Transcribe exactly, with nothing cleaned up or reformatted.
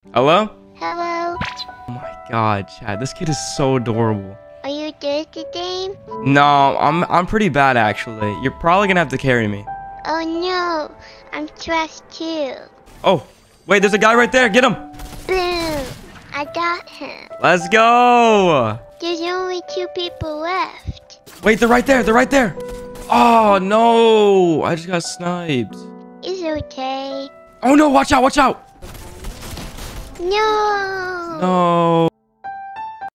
Hello? Hello. Oh my god, Chad, this kid is so adorable. Are you good at the game? No, I'm I'm pretty bad actually. You're probably gonna have to carry me. Oh no, I'm trash too. Oh, wait, there's a guy right there. Get him. Boom! I got him. Let's go. There's only two people left. Wait, they're right there. They're right there. Oh no, I just got sniped. It's okay. Oh no, watch out, watch out. No. No.